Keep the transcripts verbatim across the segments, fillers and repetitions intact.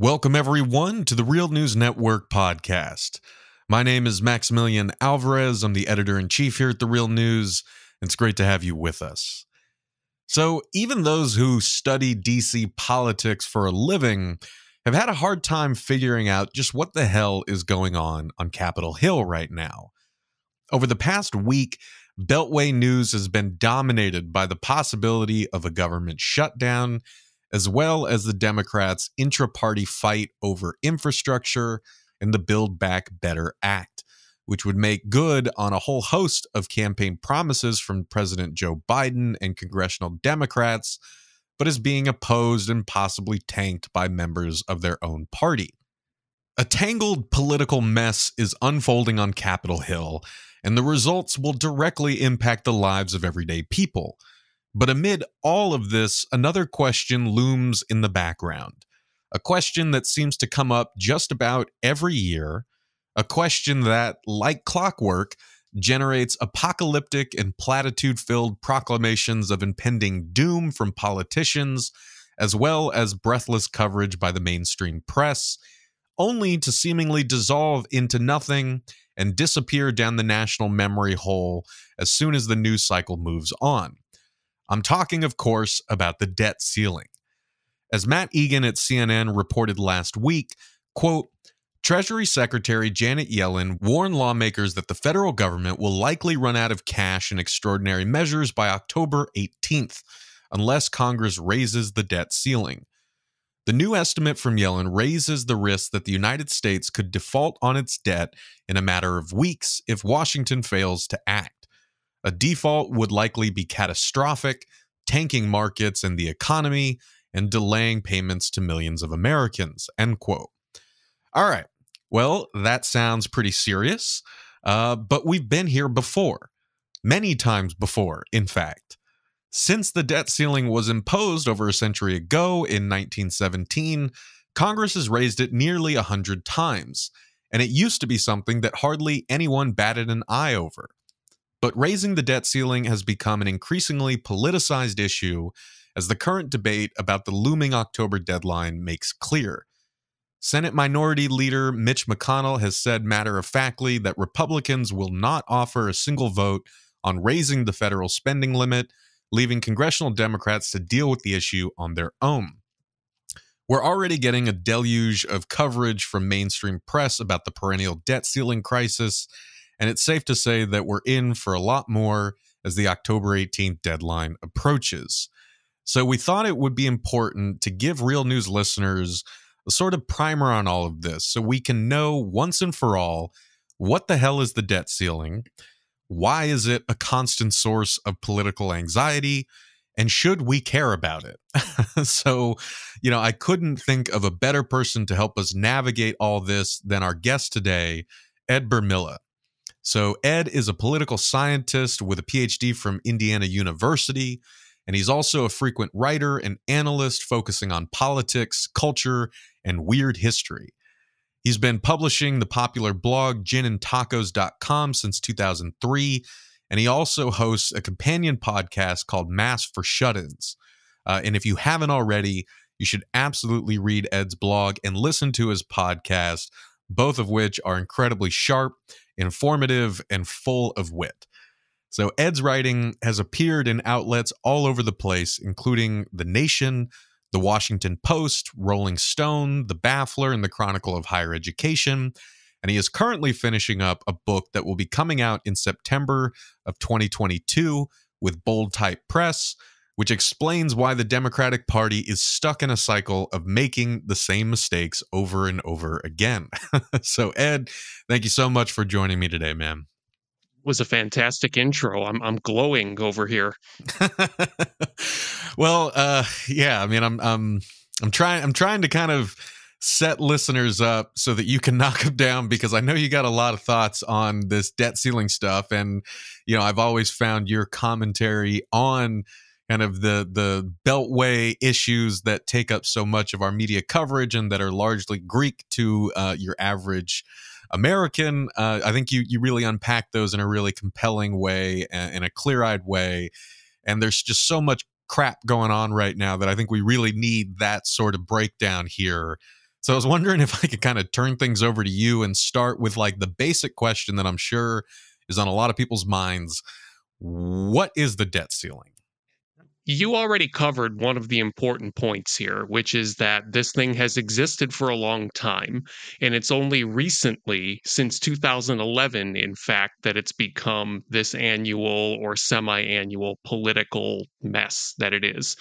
Welcome, everyone, to the Real News Network podcast. My name is Maximilian Alvarez. I'm the editor-in-chief here at The Real News, and it's great to have you with us. So, even those who study D C politics for a living have had a hard time figuring out just what the hell is going on on Capitol Hill right now. Over the past week, Beltway news has been dominated by the possibility of a government shutdown, as well as the Democrats' intra-party fight over infrastructure and the Build Back Better Act, which would make good on a whole host of campaign promises from President Joe Biden and congressional Democrats, but is being opposed and possibly tanked by members of their own party. A tangled political mess is unfolding on Capitol Hill, and the results will directly impact the lives of everyday people. But amid all of this, another question looms in the background. A question that seems to come up just about every year. A question that, like clockwork, generates apocalyptic and platitude-filled proclamations of impending doom from politicians, as well as breathless coverage by the mainstream press, only to seemingly dissolve into nothing and disappear down the national memory hole as soon as the news cycle moves on. I'm talking, of course, about the debt ceiling. As Matt Egan at C N N reported last week, quote, Treasury Secretary Janet Yellen warned lawmakers that the federal government will likely run out of cash in extraordinary measures by October eighteenth, unless Congress raises the debt ceiling. The new estimate from Yellen raises the risk that the United States could default on its debt in a matter of weeks if Washington fails to act. A default would likely be catastrophic, tanking markets and the economy, and delaying payments to millions of Americans, end quote. All right, well, that sounds pretty serious, uh, but we've been here before. Many times before, in fact. Since the debt ceiling was imposed over a century ago in nineteen seventeen, Congress has raised it nearly a hundred times, and it used to be something that hardly anyone batted an eye over. But raising the debt ceiling has become an increasingly politicized issue, as the current debate about the looming October deadline makes clear. Senate Minority Leader Mitch McConnell has said matter-of-factly that Republicans will not offer a single vote on raising the federal spending limit, leaving congressional Democrats to deal with the issue on their own. We're already getting a deluge of coverage from mainstream press about the perennial debt ceiling crisis, and it's safe to say that we're in for a lot more as the October eighteenth deadline approaches. So we thought it would be important to give Real News listeners a sort of primer on all of this so we can know once and for all what the hell is the debt ceiling, why is it a constant source of political anxiety, and should we care about it? So, you know, I couldn't think of a better person to help us navigate all this than our guest today, Ed Burmilla. So Ed is a political scientist with a P H D from Indiana University, and he's also a frequent writer and analyst focusing on politics, culture, and weird history. He's been publishing the popular blog gin and tacos dot com since two thousand three, and he also hosts a companion podcast called Mass for Shut-ins. Uh, and if you haven't already, you should absolutely read Ed's blog and listen to his podcast, both of which are incredibly sharp, informative, and full of wit. So Ed's writing has appeared in outlets all over the place, including The Nation, The Washington Post, Rolling Stone, The Baffler, and The Chronicle of Higher Education. And he is currently finishing up a book that will be coming out in September of twenty twenty-two with Bold Type Press, which explains why the Democratic Party is stuck in a cycle of making the same mistakes over and over again. So, Ed, thank you so much for joining me today, man. Was a fantastic intro. I'm I'm glowing over here. Well, uh, yeah, I mean, I'm I'm I'm trying I'm trying to kind of set listeners up so that you can knock them down, because I know you got a lot of thoughts on this debt ceiling stuff, and you know, I've always found your commentary on kind of the the beltway issues that take up so much of our media coverage and that are largely Greek to uh, your average American. Uh, I think you you really unpack those in a really compelling way and in a clear-eyed way. And there's just so much crap going on right now that I think we really need that sort of breakdown here So I was wondering if I could kind of turn things over to you and start with like the basic question that I'm sure is on a lot of people's minds. What is the debt ceiling? You already covered one of the important points here, which is that this thing has existed for a long time. And it's only recently, since two thousand eleven, in fact, that it's become this annual or semi annual political mess that it is.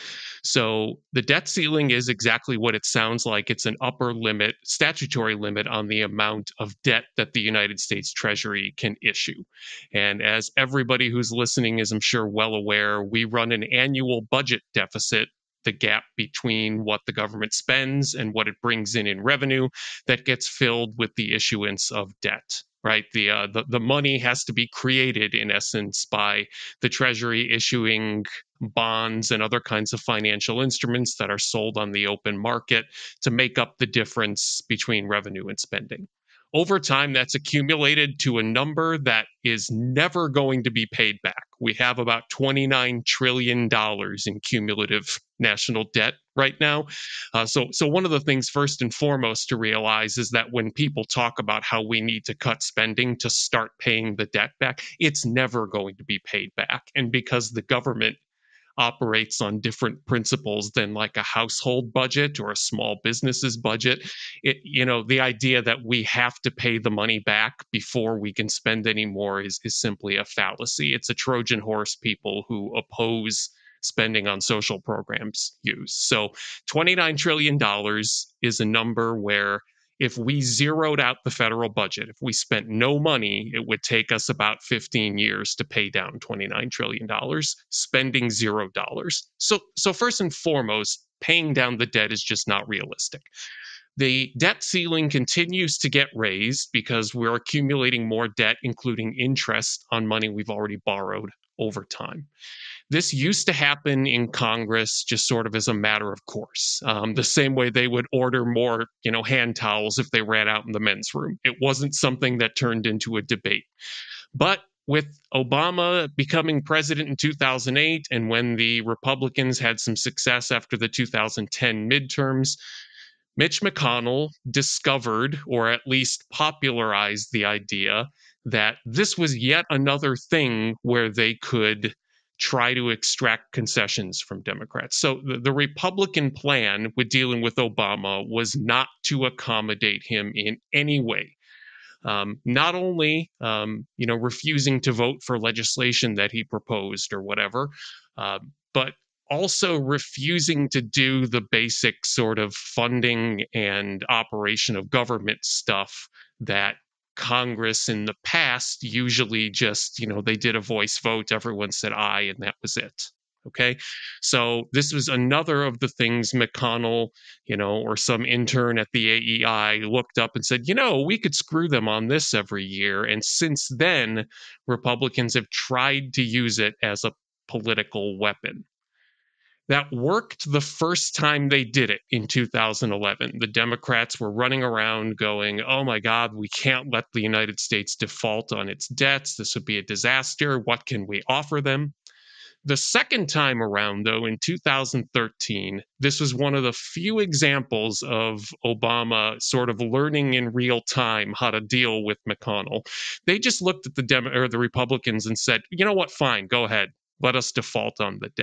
So the debt ceiling is exactly what it sounds like. It's an upper limit, statutory limit on the amount of debt that the United States Treasury can issue. And as everybody who's listening is, I'm sure, well aware, we run an annual budget deficit, the gap between what the government spends and what it brings in in revenue, that gets filled with the issuance of debt. Right, the, uh, the the money has to be created in essence by the Treasury issuing bonds and other kinds of financial instruments that are sold on the open market to make up the difference between revenue and spending. Over time, that's accumulated to a number that is never going to be paid back. We have about twenty-nine trillion dollars in cumulative national debt right now. Uh, so, so one of the things, first and foremost, to realize is that when people talk about how we need to cut spending to start paying the debt back, it's never going to be paid back. And because the government operates on different principles than like a household budget or a small business's budget, it, you know, the idea that we have to pay the money back before we can spend any more is, is simply a fallacy. It's a Trojan horse people who oppose spending on social programs use. So twenty-nine trillion dollars is a number where if we zeroed out the federal budget, if we spent no money, it would take us about fifteen years to pay down twenty-nine trillion dollars, spending zero dollars. So, so first and foremost, paying down the debt is just not realistic. The debt ceiling continues to get raised because we're accumulating more debt, including interest on money we've already borrowed over time. This used to happen in Congress just sort of as a matter of course, um, the same way they would order more, you know, hand towels if they ran out in the men's room. It wasn't something that turned into a debate. But with Obama becoming president in two thousand eight, and when the Republicans had some success after the two thousand ten midterms, Mitch McConnell discovered, or at least popularized, the idea that this was yet another thing where they could try to extract concessions from Democrats. So the, the Republican plan with dealing with Obama was not to accommodate him in any way. Um, not only, um, you know, refusing to vote for legislation that he proposed or whatever, uh, but also refusing to do the basic sort of funding and operation of government stuff that Congress in the past usually just, you know, they did a voice vote, everyone said aye, and that was it. Okay. So this was another of the things McConnell, you know, or some intern at the A E I looked up and said, you know, we could screw them on this every year. And since then, Republicans have tried to use it as a political weapon. That worked the first time they did it in two thousand eleven. The Democrats were running around going, oh my God, we can't let the United States default on its debts. This would be a disaster. What can we offer them? The second time around, though, in two thousand thirteen, this was one of the few examples of Obama sort of learning in real time how to deal with McConnell. They just looked at the Dem- or the Republicans and said, you know what, fine, go ahead. Let us default on the debt.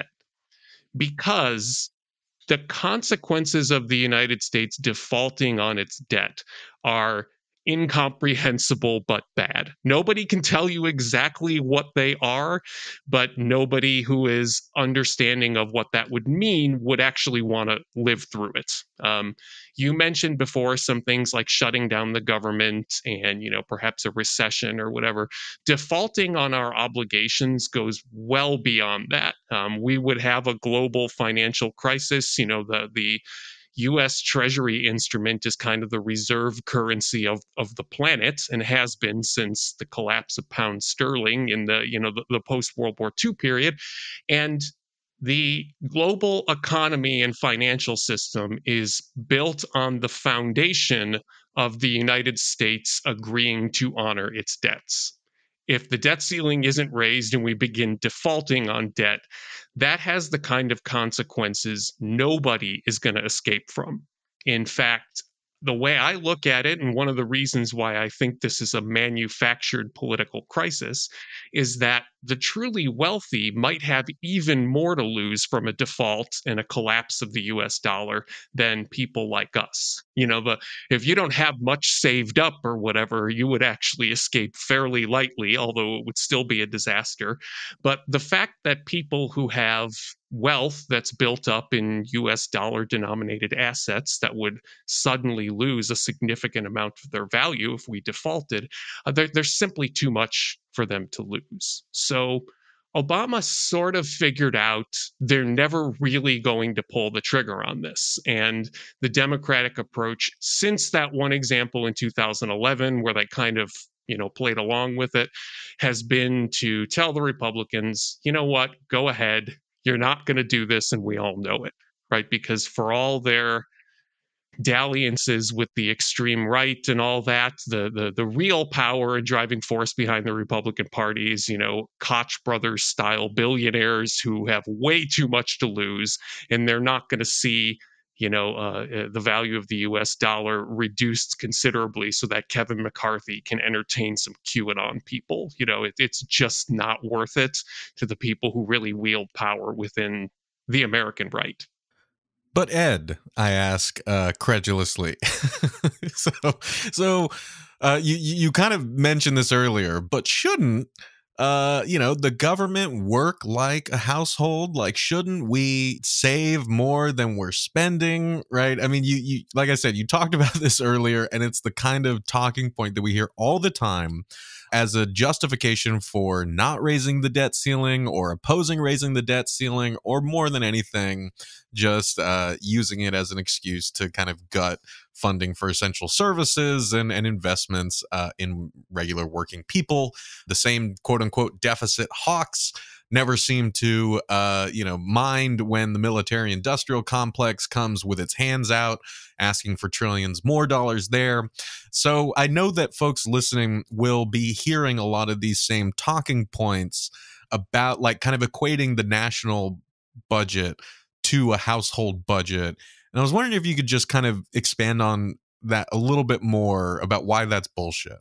Because the consequences of the United States defaulting on its debt are incomprehensible but bad. Nobody can tell you exactly what they are, but nobody who is understanding of what that would mean would actually want to live through it. Um, you mentioned before some things like shutting down the government and, you know, perhaps a recession or whatever. Defaulting on our obligations goes well beyond that. Um, we would have a global financial crisis. You know, the the U S Treasury instrument is kind of the reserve currency of, of the planet and has been since the collapse of pound sterling in the, you know, the, the post-World War Two period. And the global economy and financial system is built on the foundation of the United States agreeing to honor its debts. If the debt ceiling isn't raised and we begin defaulting on debt, that has the kind of consequences nobody is going to escape from. In fact, the way I look at it, and one of the reasons why I think this is a manufactured political crisis, is that the truly wealthy might have even more to lose from a default and a collapse of the U S dollar than people like us. You know, but if you don't have much saved up or whatever, you would actually escape fairly lightly, although it would still be a disaster. But the fact that people who have wealth that's built up in U S dollar denominated assets that would suddenly lose a significant amount of their value if we defaulted, uh, there, there's simply too much for them to lose. So Obama sort of figured out they're never really going to pull the trigger on this. And the Democratic approach, since that one example in two thousand eleven, where they kind of you know, played along with it, has been to tell the Republicans, you know what, go ahead. You're not going to do this, and we all know it, right? Because for all their dalliances with the extreme right and all that, the the the real power and driving force behind the Republican Party is, you know, Koch brothers style billionaires who have way too much to lose, and they're not going to see you know uh, the value of the U S dollar reduced considerably so that Kevin McCarthy can entertain some QAnon people. You know, it, it's just not worth it to the people who really wield power within the American right. But Ed, I ask uh, credulously. so, so uh, you you kind of mentioned this earlier, but shouldn't uh, you know the government work like a household? Like, shouldn't we save more than we're spending? Right? I mean, you you like I said, you talked about this earlier, and it's the kind of talking point that we hear all the time as a justification for not raising the debt ceiling or opposing raising the debt ceiling, or more than anything, just uh, using it as an excuse to kind of gut funding for essential services and, and investments uh, in regular working people. The same quote unquote deficit hawks never seem to, uh, you know, mind when the military industrial complex comes with its hands out, asking for trillions more dollars there. So I know that folks listening will be hearing a lot of these same talking points about like kind of equating the national budget to a household budget. And I was wondering if you could just kind of expand on that a little bit more about why that's bullshit.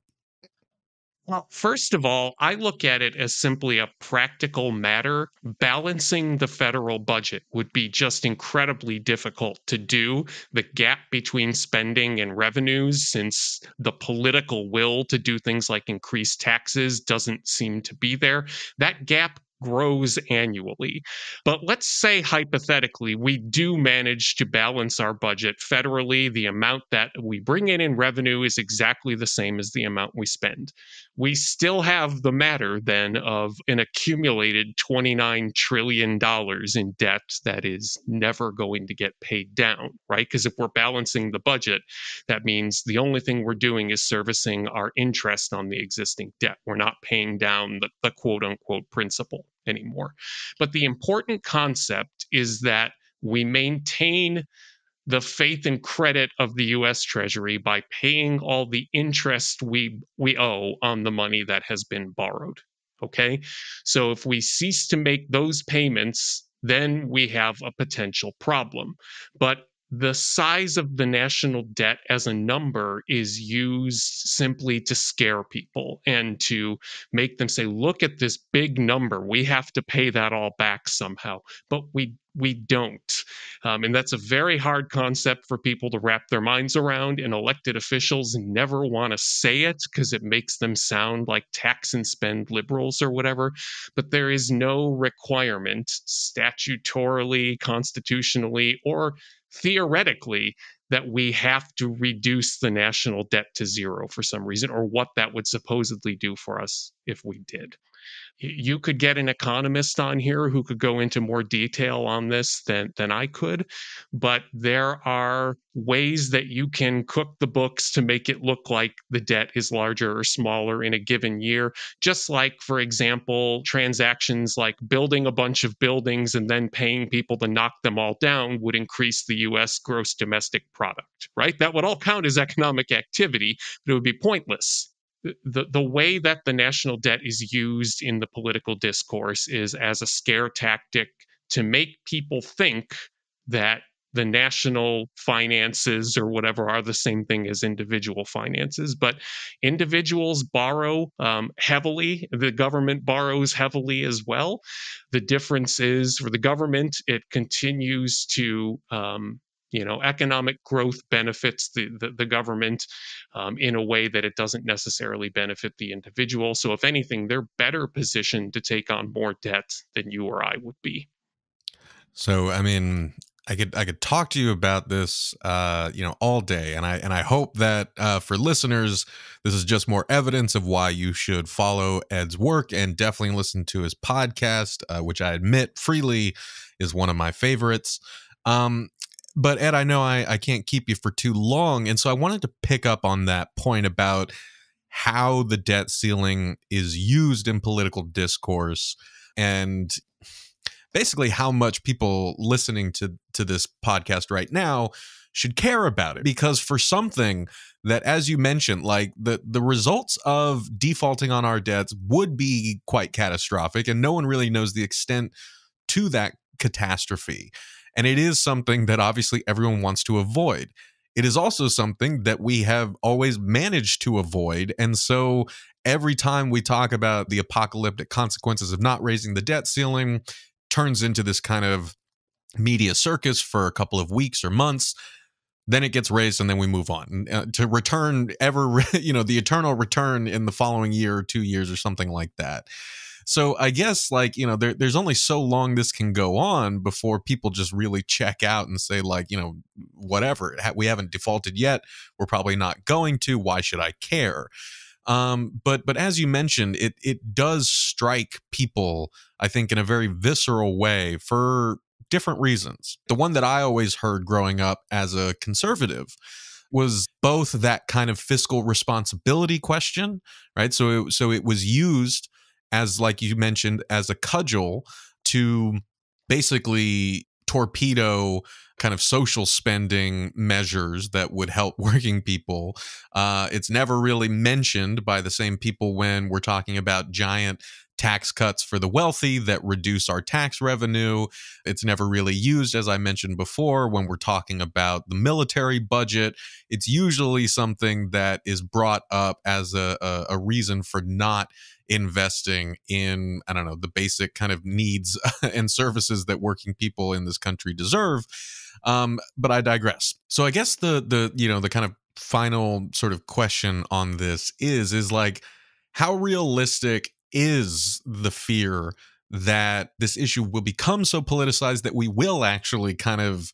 Well, first of all, I look at it as simply a practical matter. Balancing the federal budget would be just incredibly difficult to do. The gap between spending and revenues, since the political will to do things like increase taxes doesn't seem to be there, that gap grows annually. But let's say hypothetically, we do manage to balance our budget federally. The amount that we bring in in revenue is exactly the same as the amount we spend. We still have the matter then of an accumulated twenty-nine trillion dollars in debt that is never going to get paid down, right? Because if we're balancing the budget, that means the only thing we're doing is servicing our interest on the existing debt. We're not paying down the, the quote unquote principal anymore. But the important concept is that we maintain the faith and credit of the U S Treasury by paying all the interest we we owe on the money that has been borrowed. Okay? So if we cease to make those payments, then we have a potential problem. But the size of the national debt as a number is used simply to scare people and to make them say, look at this big number. We have to pay that all back somehow. But we we don't. Um, and that's a very hard concept for people to wrap their minds around. And elected officials never want to say it because it makes them sound like tax and spend liberals or whatever. But there is no requirement statutorily, constitutionally, or theoretically that we have to reduce the national debt to zero for some reason, or what that would supposedly do for us if we did. You could get an economist on here who could go into more detail on this than, than I could, but there are ways that you can cook the books to make it look like the debt is larger or smaller in a given year. Just like, for example, transactions like building a bunch of buildings and then paying people to knock them all down would increase the U S gross domestic product, right? That would all count as economic activity, but it would be pointless. The, the way that the national debt is used in the political discourse is as a scare tactic to make people think that the national finances or whatever are the same thing as individual finances, but individuals borrow um, heavily. The government borrows heavily as well. The difference is for the government, it continues to um, you know, economic growth benefits the, the, the government um, in a way that it doesn't necessarily benefit the individual. So, if anything, they're better positioned to take on more debt than you or I would be. So, I mean, I could I could talk to you about this, uh, you know, all day, and I and I hope that uh, for listeners, this is just more evidence of why you should follow Ed's work and definitely listen to his podcast, uh, which I admit freely is one of my favorites. Um, but Ed, I know I, I can't keep you for too long, and so I wanted to pick up on that point about how the debt ceiling is used in political discourse, and basically how much people listening to to this podcast right now should care about it. Because for something that, as you mentioned, like the the results of defaulting on our debts would be quite catastrophic, and no one really knows the extent to that catastrophe. And it is something that obviously everyone wants to avoid. It is also something that we have always managed to avoid. And so every time we talk about the apocalyptic consequences of not raising the debt ceiling, turns into this kind of media circus for a couple of weeks or months. Then it gets raised, and then we move on uh, to return ever, you know, the eternal return in the following year or two years or something like that. So I guess, like, you know, there, there's only so long this can go on before people just really check out and say, like, you know, whatever, we haven't defaulted yet. We're probably not going to. Why should I care? Um, but but as you mentioned, it it does strike people, I think, in a very visceral way for different reasons. The one that I always heard growing up as a conservative was both that kind of fiscal responsibility question, right? So it, so it was used as, like you mentioned, as a cudgel to basically torpedo kind of social spending measures that would help working people. Uh, it's never really mentioned by the same people when we're talking about giant tax cuts for the wealthy that reduce our tax revenue. It's never really used, as I mentioned before, when we're talking about the military budget. It's usually something that is brought up as a, a, a reason for not investing in, I don't know, the basic kind of needs and services that working people in this country deserve. Um, but I digress. So I guess the the you know the kind of final sort of question on this is is like, how realistic is the fear that this issue will become so politicized that we will actually kind of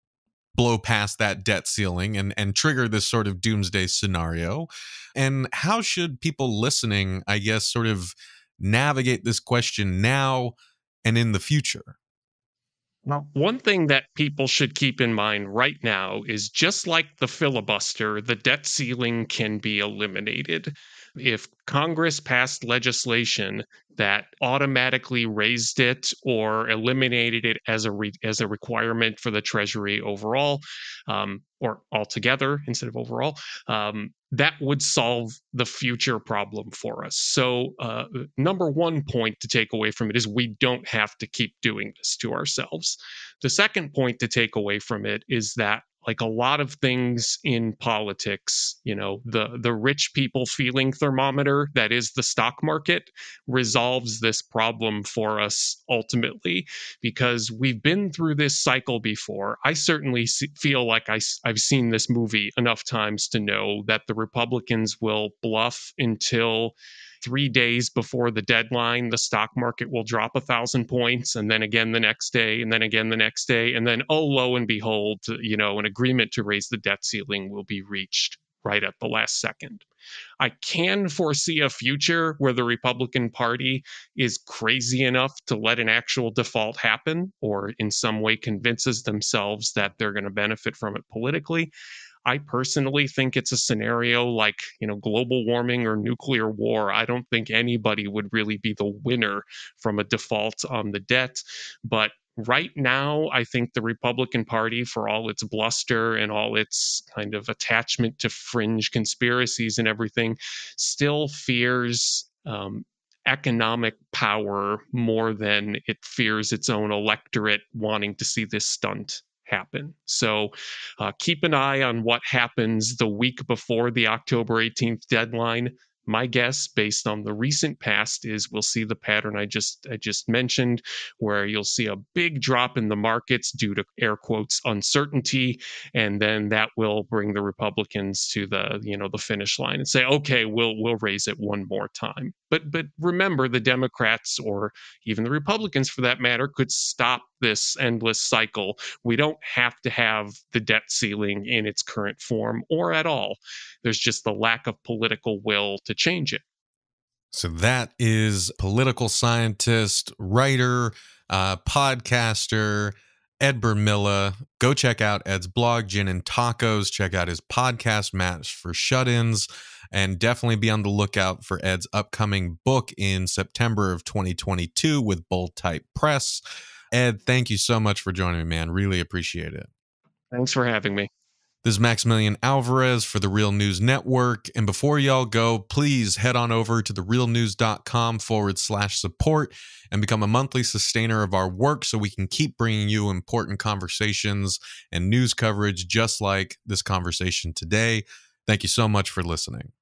blow past that debt ceiling and and trigger this sort of doomsday scenario? And how should people listening, I guess, sort of navigate this question now and in the future? Well, one thing that people should keep in mind right now is, just like the filibuster, the debt ceiling can be eliminated. If Congress passed legislation that automatically raised it or eliminated it as a re- as a requirement for the Treasury overall, um, or altogether instead of overall, um, that would solve the future problem for us. So, uh, number one point to take away from it is we don't have to keep doing this to ourselves. The second point to take away from it is that, like a lot of things in politics, you know, the the rich people feeling thermometer that is the stock market resolves this problem for us ultimately, because we've been through this cycle before. I certainly feel like I, I've seen this movie enough times to know that the Republicans will bluff until three days before the deadline. The stock market will drop a thousand points, and then again the next day, and then again the next day. And then, oh, lo and behold, you know, an agreement to raise the debt ceiling will be reached right at the last second. I can foresee a future where the Republican Party is crazy enough to let an actual default happen, or in some way convinces themselves that they're going to benefit from it politically. I personally think it's a scenario like, you know, global warming or nuclear war. I don't think anybody would really be the winner from a default on the debt. But right now, I think the Republican Party, for all its bluster and all its kind of attachment to fringe conspiracies and everything, still fears um, economic power more than it fears its own electorate wanting to see this stunt happen. So uh, keep an eye on what happens the week before the October eighteenth deadline. My guess, based on the recent past, is we'll see the pattern I just I just mentioned, where you'll see a big drop in the markets due to air quotes uncertainty, and then that will bring the Republicans to the you know the finish line and say, okay, we'll we'll raise it one more time. But but remember, the Democrats, or even the Republicans for that matter, could stop this endless cycle. We don't have to have the debt ceiling in its current form or at all. There's just the lack of political will to change it. So that is political scientist, writer, uh, podcaster, Ed Burmilla. Go check out Ed's blog, Gin and Tacos. Check out his podcast, Match for Shut-ins. And definitely be on the lookout for Ed's upcoming book in September of twenty twenty-two with Bold Type Press. Ed, thank you so much for joining me, man. Really appreciate it. Thanks for having me. This is Maximilian Alvarez for the Real News Network. And before y'all go, please head on over to therealnews.com forward slash support and become a monthly sustainer of our work so we can keep bringing you important conversations and news coverage just like this conversation today. Thank you so much for listening.